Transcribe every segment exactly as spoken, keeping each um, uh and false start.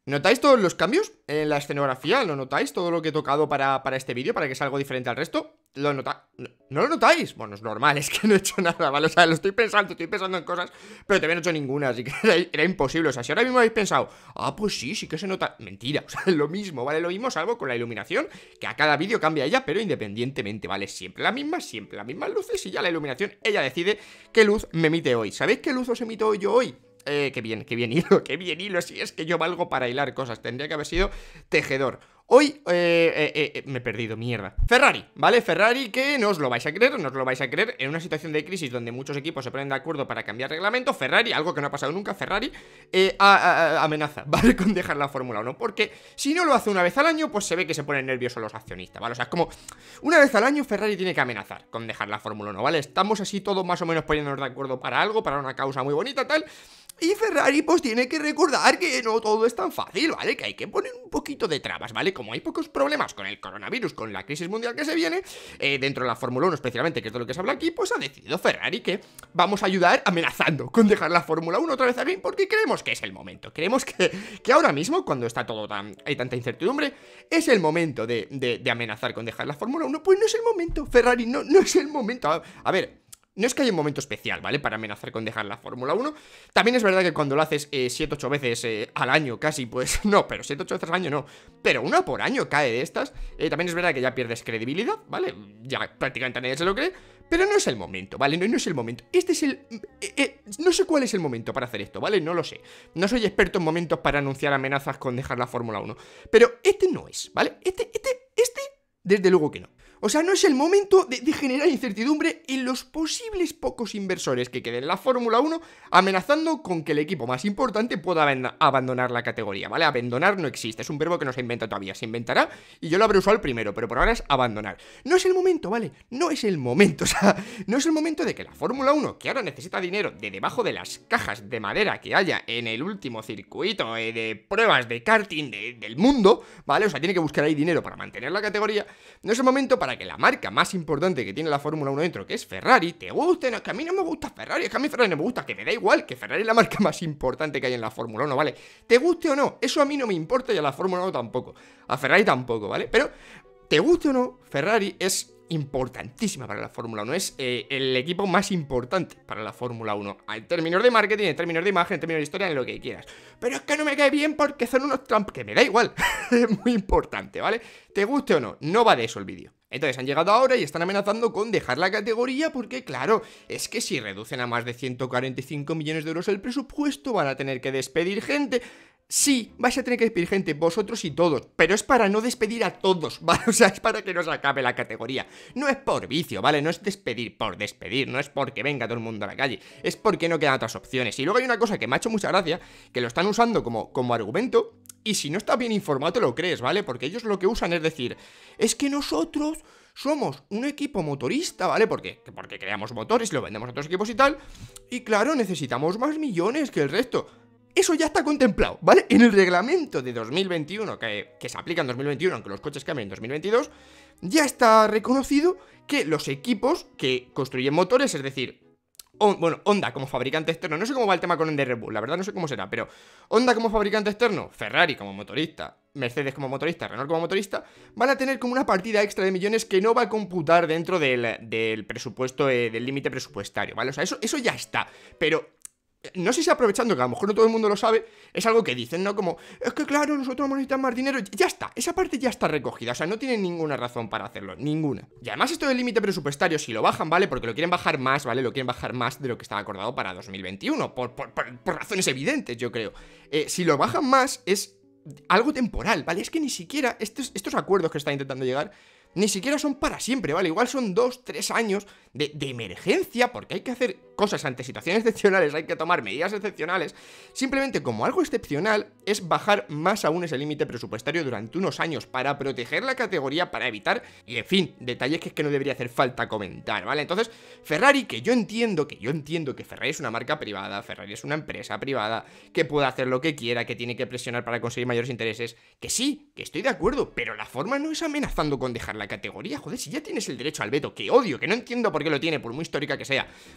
¿Notáis todos los cambios en la escenografía? ¿Lo notáis? Todo lo que he tocado para, para este vídeo, para que sea algo diferente al resto. ¿Lo notáis? ¿No, ¿No lo notáis? Bueno, es normal, es que no he hecho nada, ¿vale? O sea, lo estoy pensando, estoy pensando en cosas, pero todavía no he hecho ninguna, así que era, era imposible. O sea, si ahora mismo habéis pensado, ah, pues sí, sí que se nota. Mentira, o sea, es lo mismo, ¿vale? Lo mismo, salvo con la iluminación, que a cada vídeo cambia ella, pero independientemente, ¿vale? Siempre la misma, siempre las mismas luces y ya la iluminación, ella decide qué luz me emite hoy. ¿Sabéis qué luz os emito yo hoy? Eh, qué bien, qué bien hilo, qué bien hilo. Si es que yo valgo para hilar cosas, tendría que haber sido tejedor. Hoy, eh, eh, eh, me he perdido, mierda. Ferrari, ¿vale? Ferrari que no os lo vais a creer, no os lo vais a creer. En una situación de crisis donde muchos equipos se ponen de acuerdo para cambiar reglamento, Ferrari, algo que no ha pasado nunca, Ferrari eh, a, a, a, amenaza, ¿vale? Con dejar la Fórmula uno, porque si no lo hace una vez al año, pues se ve que se ponen nerviosos los accionistas, ¿vale? O sea, es como, una vez al año Ferrari tiene que amenazar con dejar la Fórmula uno, ¿vale? Estamos así todos más o menos poniéndonos de acuerdo para algo, para una causa muy bonita, tal. Y Ferrari pues tiene que recordar que no todo es tan fácil, ¿vale? Que hay que poner un poquito de trabas, ¿vale? Como hay pocos problemas con el coronavirus, con la crisis mundial que se viene, eh, dentro de la Fórmula uno especialmente, que es de lo que se habla aquí, pues ha decidido Ferrari que vamos a ayudar amenazando con dejar la Fórmula uno otra vez aquí, porque creemos que es el momento. Creemos que, que ahora mismo, cuando está todo tan, hay tanta incertidumbre, es el momento de, de, de amenazar con dejar la Fórmula uno. Pues no es el momento, Ferrari, no, no es el momento. A, a ver... No es que haya un momento especial, ¿vale? Para amenazar con dejar la Fórmula uno. También es verdad que cuando lo haces siete ocho veces eh, al año casi, pues no, pero siete ocho veces al año no. Pero una por año cae de estas. Eh, también es verdad que ya pierdes credibilidad, ¿vale? Ya prácticamente nadie se lo cree. Pero no es el momento, ¿vale? No, no es el momento. Este es el... Eh, eh, no sé cuál es el momento para hacer esto, ¿vale? No lo sé. No soy experto en momentos para anunciar amenazas con dejar la Fórmula uno. Pero este no es, ¿vale? Este, este, este, desde luego que no. O sea, no es el momento de, de generar incertidumbre en los posibles pocos inversores que queden en la Fórmula uno, amenazando con que el equipo más importante pueda abandonar la categoría, ¿vale? Abandonar no existe, es un verbo que no se inventa todavía, se inventará y yo lo habré usado el primero, pero por ahora es abandonar. No es el momento, ¿vale? No es el momento, o sea, no es el momento de que la Fórmula uno, que ahora necesita dinero de debajo de las cajas de madera que haya en el último circuito eh, de pruebas de karting de, del mundo, ¿vale? O sea, tiene que buscar ahí dinero para mantener la categoría. No es el momento para para que la marca más importante que tiene la Fórmula uno dentro, que es Ferrari, te guste, no, es que a mí no me gusta Ferrari, es que a mí Ferrari no me gusta, que me da igual, que Ferrari es la marca más importante que hay en la Fórmula uno, ¿vale? Te guste o no, eso a mí no me importa y a la Fórmula uno tampoco, a Ferrari tampoco, ¿vale? Pero, te guste o no, Ferrari es importantísima para la Fórmula uno, es eh, el equipo más importante para la Fórmula uno, en términos de marketing, en términos de imagen, en términos de historia, en lo que quieras. Pero es que no me cae bien porque son unos Trump, que me da igual, es muy importante, ¿vale? Te guste o no, no va de eso el vídeo. Entonces han llegado ahora y están amenazando con dejar la categoría porque, claro, es que si reducen a más de ciento cuarenta y cinco millones de euros el presupuesto, van a tener que despedir gente. Sí, vais a tener que despedir gente, vosotros y todos, pero es para no despedir a todos, ¿vale? O sea, es para que no se acabe la categoría. No es por vicio, ¿vale? No es despedir por despedir, no es porque venga todo el mundo a la calle, es porque no quedan otras opciones. Y luego hay una cosa que me ha hecho mucha gracia, que lo están usando como, como argumento, y si no estás bien informado te lo crees, ¿vale? Porque ellos lo que usan es decir, es que nosotros somos un equipo motorista, ¿vale? ¿Por qué? Porque creamos motores y lo vendemos a otros equipos y tal, y claro, necesitamos más millones que el resto. Eso ya está contemplado, ¿vale? En el reglamento de dos mil veintiuno, que, que se aplica en dos mil veintiuno, aunque los coches cambien en dos mil veintidós, ya está reconocido que los equipos que construyen motores, es decir, on, bueno, Honda como fabricante externo, no sé cómo va el tema con el de Red Bull, la verdad no sé cómo será, pero Honda como fabricante externo, Ferrari como motorista, Mercedes como motorista, Renault como motorista, van a tener como una partida extra de millones que no va a computar dentro del, del presupuesto, eh, del límite presupuestario, ¿vale? O sea, eso, eso ya está, pero... no sé si aprovechando que a lo mejor no todo el mundo lo sabe, es algo que dicen, ¿no? Como, es que claro, nosotros vamos a necesitar más dinero. Ya está, esa parte ya está recogida, o sea, no tienen ninguna razón para hacerlo, ninguna. Y además esto del límite presupuestario, si lo bajan, ¿vale? Porque lo quieren bajar más, ¿vale? Lo quieren bajar más de lo que estaba acordado para dos mil veintiuno, por, por, por, por razones evidentes, yo creo. Eh, si lo bajan más, es algo temporal, ¿vale? Es que ni siquiera estos, estos acuerdos que están intentando llegar ni siquiera son para siempre, ¿vale? Igual son dos, tres años de, de emergencia, porque hay que hacer cosas ante situaciones excepcionales, hay que tomar medidas excepcionales. Simplemente como algo excepcional es bajar más aún ese límite presupuestario durante unos años para proteger la categoría, para evitar, y en fin, detalles que es que no debería hacer falta comentar, ¿vale? Entonces, Ferrari, que yo entiendo, que yo entiendo que Ferrari es una marca privada, Ferrari es una empresa privada, que puede hacer lo que quiera, que tiene que presionar para conseguir mayores intereses, que sí, que estoy de acuerdo, pero la forma no es amenazando con dejar la categoría, joder, si ya tienes el derecho al veto, que odio, que no entiendo por qué lo tiene, por muy histórica que sea, pero tiene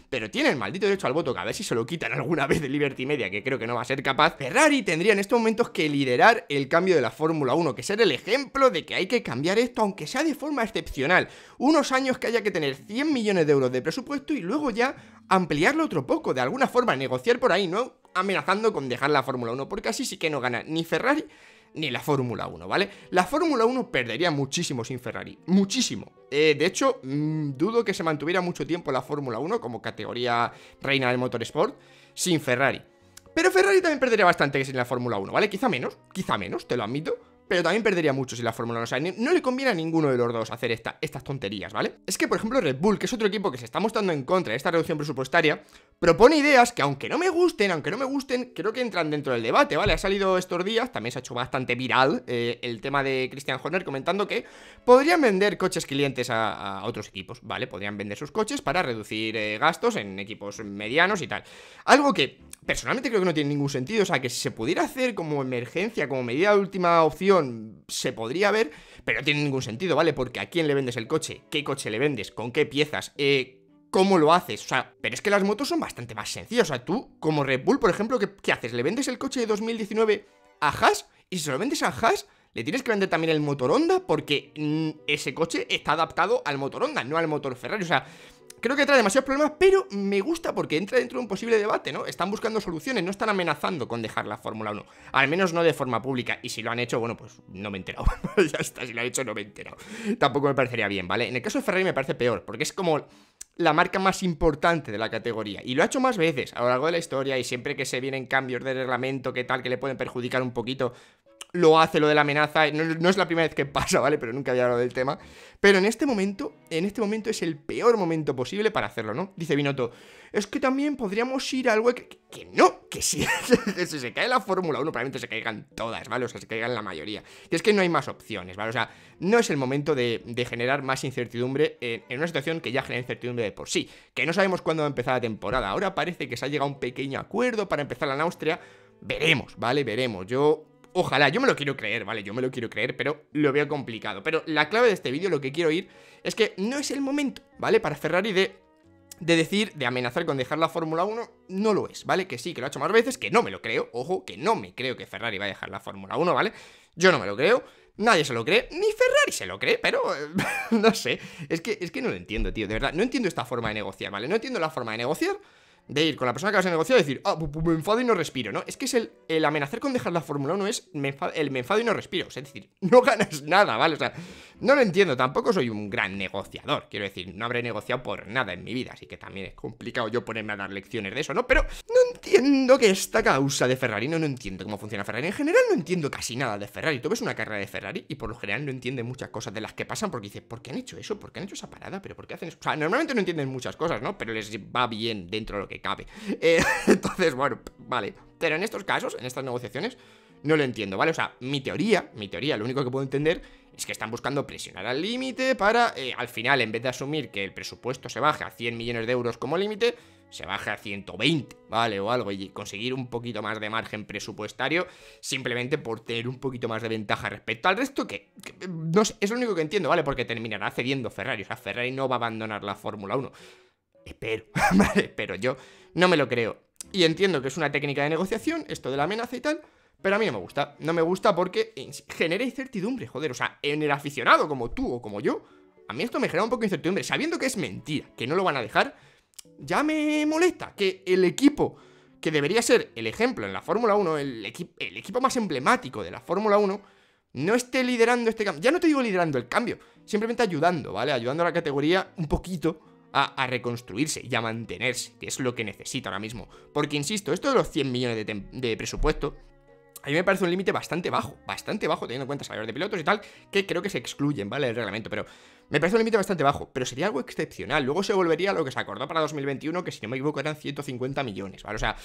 el maldito derecho al voto, que a ver si se lo quitan alguna vez de Liberty Media, que creo que no va a ser capaz, Ferrari tendría en estos momentos que liderar el cambio de la Fórmula uno, que ser el ejemplo de que hay que cambiar esto, aunque sea de forma excepcional. Unos años que haya que tener cien millones de euros de presupuesto y luego ya ampliarlo otro poco, de alguna forma, negociar por ahí, no amenazando con dejar la Fórmula uno, porque así sí que no gana ni Ferrari ni la Fórmula uno, ¿vale? La Fórmula uno perdería muchísimo sin Ferrari, muchísimo. Eh, de hecho, mmm, dudo que se mantuviera mucho tiempo la Fórmula uno como categoría reina del motorsport sin Ferrari. Pero Ferrari también perdería bastante sin la Fórmula uno, ¿vale? Quizá menos, quizá menos, te lo admito, pero también perdería mucho sin la Fórmula uno. O sea, no le conviene a ninguno de los dos hacer esta, estas tonterías, ¿vale? Es que, por ejemplo, Red Bull, que es otro equipo que se está mostrando en contra de esta reducción presupuestaria, propone ideas que, aunque no me gusten, aunque no me gusten, creo que entran dentro del debate, ¿vale? Ha salido estos días, también se ha hecho bastante viral eh, el tema de Christian Horner comentando que podrían vender coches clientes a, a otros equipos, ¿vale? Podrían vender sus coches para reducir eh, gastos en equipos medianos y tal. Algo que personalmente creo que no tiene ningún sentido. O sea, que si se pudiera hacer como emergencia, como medida de última opción, se podría ver, pero no tiene ningún sentido, ¿vale? Porque ¿a quién le vendes el coche? ¿Qué coche le vendes? ¿Con qué piezas? Eh... ¿Cómo lo haces? O sea, pero es que las motos son bastante más sencillas. O sea, tú, como Red Bull, por ejemplo, ¿qué, qué haces? ¿Le vendes el coche de dos mil diecinueve a Haas? Y si se lo vendes a Haas, le tienes que vender también el motor Honda, porque mmm, ese coche está adaptado al motor Honda, no al motor Ferrari. O sea, creo que trae demasiados problemas, pero me gusta porque entra dentro de un posible debate, ¿no? Están buscando soluciones, no están amenazando con dejar la Fórmula uno. Al menos no de forma pública. Y si lo han hecho, bueno, pues no me he enterado. Ya está, si lo han hecho no me he enterado. Tampoco me parecería bien, ¿vale? En el caso de Ferrari me parece peor, porque es como la marca más importante de la categoría, y lo ha hecho más veces a lo largo de la historia, y siempre que se vienen cambios de reglamento, que tal, que le pueden perjudicar un poquito, lo hace lo de la amenaza. No, no es la primera vez que pasa, ¿vale? Pero nunca había hablado del tema. Pero en este momento, en este momento es el peor momento posible para hacerlo, ¿no? Dice Binotto, es que también podríamos ir a algo que, que, que no, que si, si se cae la Fórmula uno, probablemente se caigan todas, ¿vale? O sea, se caigan la mayoría. Y es que no hay más opciones, ¿vale? O sea, no es el momento de, de generar más incertidumbre en, en una situación que ya genera incertidumbre de por sí. Que no sabemos cuándo va a empezar la temporada. Ahora parece que se ha llegado a un pequeño acuerdo para empezar en Austria. Veremos, ¿vale? Veremos. Yo... Ojalá, yo me lo quiero creer, ¿vale? Yo me lo quiero creer, pero lo veo complicado. Pero la clave de este vídeo, lo que quiero ir, es que no es el momento, ¿vale? Para Ferrari de, de decir, de amenazar con dejar la Fórmula uno, no lo es, ¿vale? Que sí, que lo ha hecho más veces, que no me lo creo, ojo, que no me creo que Ferrari va a dejar la Fórmula uno, ¿vale? Yo no me lo creo, nadie se lo cree, ni Ferrari se lo cree, pero no sé, es que, es que no lo entiendo, tío, de verdad, no entiendo esta forma de negociar, ¿vale? No entiendo la forma de negociar, de ir con la persona que vas a negociar y decir, ah, pues me enfado y no respiro, ¿no? Es que es el, el amenazar con dejar la Fórmula uno es me enfado, el me enfado y no respiro, es decir, no ganas nada, ¿vale? O sea, no lo entiendo, tampoco soy un gran negociador, quiero decir, no habré negociado por nada en mi vida, así que también es complicado yo ponerme a dar lecciones de eso, ¿no? Pero no entiendo que esta causa de Ferrari, no, no entiendo cómo funciona Ferrari, en general no entiendo casi nada de Ferrari. Tú ves una carrera de Ferrari y por lo general no entiendes muchas cosas de las que pasan porque dices, ¿por qué han hecho eso? ¿Por qué han hecho esa parada? ¿Pero por qué hacen eso? O sea, normalmente no entienden muchas cosas, ¿no? Pero les va bien dentro de lo que cabe. Eh, entonces, bueno, vale. Pero en estos casos, en estas negociaciones, no lo entiendo, ¿vale? O sea, mi teoría, mi teoría, lo único que puedo entender es que están buscando presionar al límite para, eh, al final, en vez de asumir que el presupuesto se baje a cien millones de euros como límite, se baje a ciento veinte, ¿vale? O algo, y conseguir un poquito más de margen presupuestario, simplemente por tener un poquito más de ventaja respecto al resto, que, que no sé, es lo único que entiendo, ¿vale? Porque terminará cediendo Ferrari, o sea, Ferrari no va a abandonar la Fórmula uno. Espero, ¿vale? Pero yo no me lo creo. Y entiendo que es una técnica de negociación, esto de la amenaza y tal, pero a mí no me gusta. No me gusta porque genera incertidumbre, joder. O sea, en el aficionado como tú o como yo, a mí esto me genera un poco de incertidumbre. Sabiendo que es mentira, que no lo van a dejar, ya me molesta que el equipo que debería ser el ejemplo en la Fórmula uno, el, equi el equipo más emblemático de la Fórmula uno, no esté liderando este cambio. Ya no te digo liderando el cambio, simplemente ayudando, ¿vale? Ayudando a la categoría un poquito A, a reconstruirse y a mantenerse, que es lo que necesita ahora mismo. Porque, insisto, esto de los cien millones de, de presupuesto, a mí me parece un límite bastante bajo, bastante bajo, teniendo en cuenta salarios de pilotos y tal, que creo que se excluyen, ¿vale? El reglamento, pero me parece un límite bastante bajo, pero sería algo excepcional. Luego se volvería a lo que se acordó para dos mil veintiuno, que si no me equivoco eran ciento cincuenta millones, ¿vale? O sea,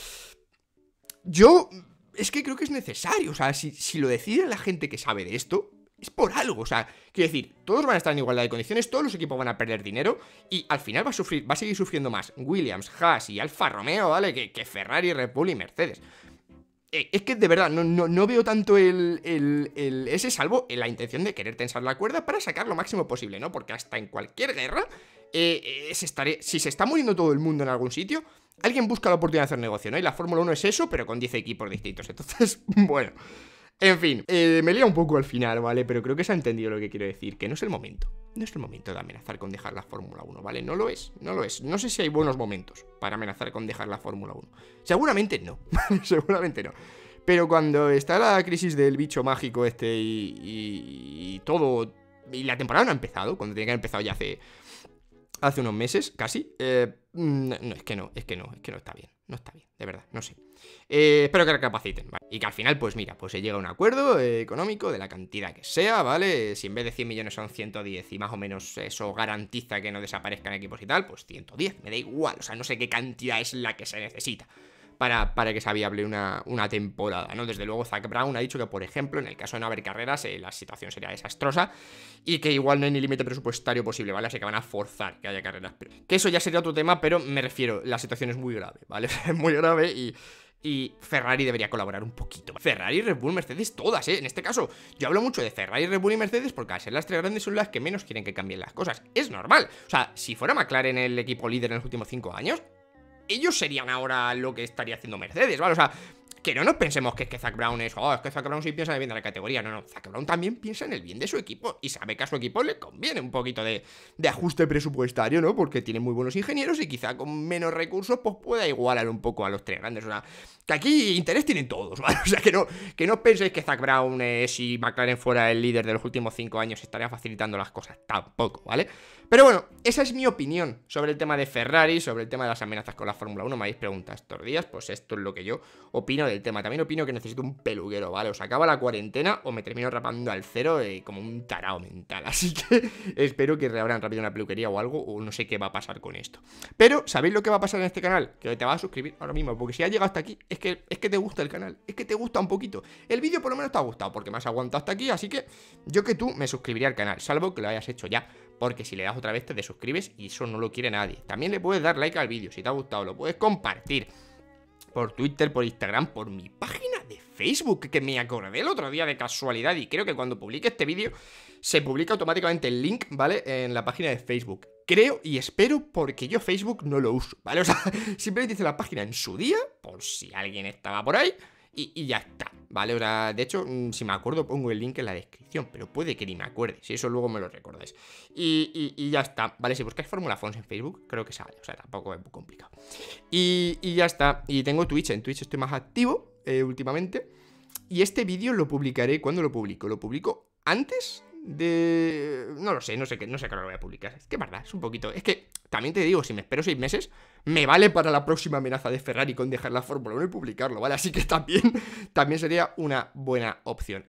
yo es que creo que es necesario, o sea, si, si lo decide la gente que sabe de esto, es por algo, o sea, quiero decir, todos van a estar en igualdad de condiciones, todos los equipos van a perder dinero y al final va a sufrir, va a seguir sufriendo más Williams, Haas y Alfa Romeo, ¿vale? Que, que Ferrari, Red Bull y Mercedes. Eh, es que de verdad no, no, no veo tanto el, el, el ese, salvo en la intención de querer tensar la cuerda para sacar lo máximo posible, ¿no? Porque hasta en cualquier guerra eh, eh, se estaré, si se está muriendo todo el mundo en algún sitio, alguien busca la oportunidad de hacer negocio, ¿no? Y la Fórmula uno es eso, pero con diez equipos distintos. Entonces, bueno, en fin, eh, me lía un poco al final, ¿vale? Pero creo que se ha entendido lo que quiero decir, que no es el momento. No es el momento de amenazar con dejar la Fórmula uno, ¿vale? No lo es, no lo es. No sé si hay buenos momentos para amenazar con dejar la Fórmula uno. Seguramente no, seguramente no. Pero cuando está la crisis del bicho mágico este y, y, y todo... Y la temporada no ha empezado, cuando tiene que haber empezado ya hace... Hace unos meses, casi. Eh, no, es que no, es que no, es que no está bien. No está bien, de verdad, no sé. Eh, espero que recapaciten, ¿vale? Y que al final, pues mira, pues se llega a un acuerdo eh, económico de la cantidad que sea, ¿vale? Si en vez de cien millones son ciento diez y más o menos eso garantiza que no desaparezcan equipos y tal, pues ciento diez, me da igual. O sea, no sé qué cantidad es la que se necesita Para, para que sea viable una, una temporada, ¿no? Desde luego Zac Brown ha dicho que, por ejemplo, en el caso de no haber carreras, eh, la situación sería desastrosa y que igual no hay ni límite presupuestario posible, ¿vale? Así que van a forzar que haya carreras. Que eso ya sería otro tema, pero me refiero, la situación es muy grave, ¿vale? Es muy grave y... Y Ferrari debería colaborar un poquito. Ferrari, Red Bull, Mercedes, todas, ¿eh? En este caso, yo hablo mucho de Ferrari, Red Bull y Mercedes porque al ser las tres grandes son las que menos quieren que cambien las cosas. Es normal. O sea, si fuera McLaren el equipo líder en los últimos cinco años, ellos serían ahora lo que estaría haciendo Mercedes, ¿vale? O sea, que no nos pensemos que es que Zac Brown es... Oh, es que Zac Brown sí piensa en el bien de la categoría. No, no, Zac Brown también piensa en el bien de su equipo y sabe que a su equipo le conviene un poquito de, de ajuste presupuestario, ¿no? Porque tiene muy buenos ingenieros y quizá con menos recursos pues pueda igualar un poco a los tres grandes. O sea, que aquí interés tienen todos, ¿vale? O sea, que no, que no penséis que Zac Brown, eh, si McLaren fuera el líder de los últimos cinco años, estaría facilitando las cosas. Tampoco, ¿vale? Pero bueno, esa es mi opinión sobre el tema de Ferrari, sobre el tema de las amenazas con la Fórmula uno. Me habéis preguntado estos días, pues esto es lo que yo opino del tema. También opino que necesito un peluquero, ¿vale? O se acaba la cuarentena o me termino rapando al cero eh, como un tarao mental. Así que espero que reabran rápido una peluquería o algo, o no sé qué va a pasar con esto. Pero, ¿sabéis lo que va a pasar en este canal? Que te vas a suscribir ahora mismo, porque si has llegado hasta aquí, es que, es que te gusta el canal, es que te gusta un poquito. El vídeo por lo menos te ha gustado, porque me has aguantado hasta aquí, así que yo que tú me suscribiría al canal, salvo que lo hayas hecho ya. Porque si le das otra vez te desuscribes y eso no lo quiere nadie. También le puedes dar like al vídeo si te ha gustado, lo puedes compartir por Twitter, por Instagram, por mi página de Facebook, que me acordé el otro día de casualidad y creo que cuando publique este vídeo se publica automáticamente el link, ¿vale? En la página de Facebook. Creo y espero porque yo Facebook no lo uso, ¿vale? O sea, simplemente hice la página en su día, por si alguien estaba por ahí. Y, y ya está, ¿vale? O sea, de hecho, si me acuerdo pongo el link en la descripción, pero puede que ni me acuerde, si eso luego me lo recordáis. Y, y, y ya está, ¿vale? Si buscáis Fórmula Fons en Facebook, creo que sale, o sea, tampoco es muy complicado. Y, y ya está, y tengo Twitch, en Twitch estoy más activo eh, últimamente. Y este vídeo lo publicaré, ¿cuándo lo publico? ¿Lo publico antes de...? No lo sé, no sé qué, no sé qué lo voy a publicar. Es que, verdad, es un poquito... Es que, también te digo, si me espero seis meses... me vale para la próxima amenaza de Ferrari con dejar la Fórmula uno y publicarlo, ¿vale? Así que también, también sería una buena opción.